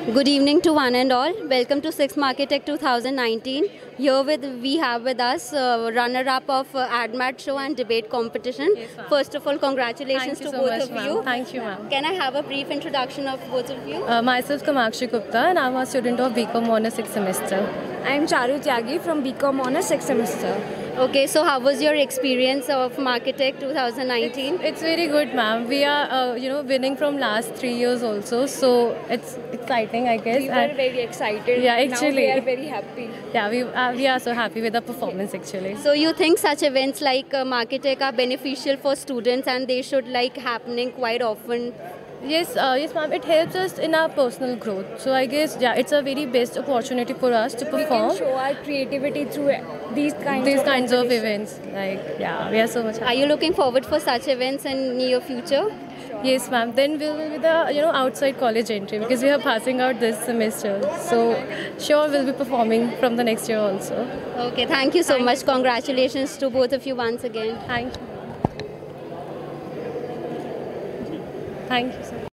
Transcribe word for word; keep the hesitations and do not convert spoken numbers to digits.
Good evening to one and all. Welcome to sixth MARKETECH twenty nineteen. Here with we have with us uh, runner-up of uh, AdMat show and debate competition. Yes, First of all, congratulations to so both much, of you. Thank you, ma'am. Can I have a brief introduction of both of you? Uh, myself, 𝐂𝐝𝐯𝐞𝐫 and I'm a student of B Com Honors sixth semester. I'm Charu Tyagi from B Com Honors sixth semester. Okay, so how was your experience of MARKETECH twenty nineteen? It's, it's very good, ma'am. We are, uh, you know, winning from last three years also, so it's exciting, I guess. We were and very excited. Yeah, actually. Now we are very happy. Yeah, we uh, we are so happy with the performance actually. So you think such events like uh, MARKETECH are beneficial for students and they should like happening quite often? Yes, uh, yes, ma'am. It helps us in our personal growth. So I guess yeah, it's a very best opportunity for us to perform. We can show our creativity through these kinds these of kinds of events. Like yeah, we are so much happy. Are you looking forward for such events in near future? Sure. Yes, ma'am. Then we will be the you know outside college entry because we are passing out this semester. So sure, we'll be performing from the next year also. Okay, thank you so Thank much. Congratulations to both of you once again. Thank you. Thank you so much.